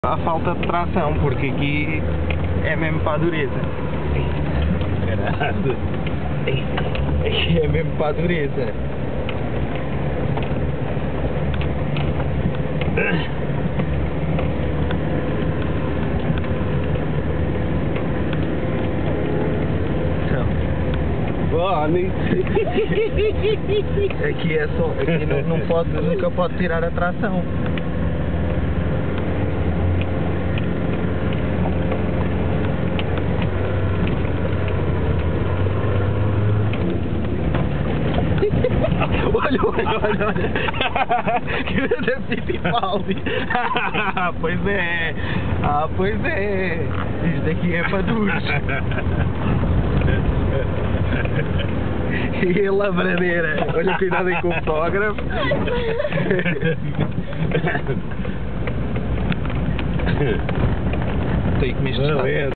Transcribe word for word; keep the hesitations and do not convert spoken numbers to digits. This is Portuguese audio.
Há falta de tração, porque aqui é mesmo para a dureza. Caralho. Aqui é mesmo para a dureza. Aqui é só, aqui não, não pode, nunca pode tirar a tração. Olha, olha, olha, olha. Que grande Fittipaldi. Pois é. Ah, pois é. Isto aqui é para duros. E a lavradeira. Olha, cuidado aí com o fotógrafo. Tem que me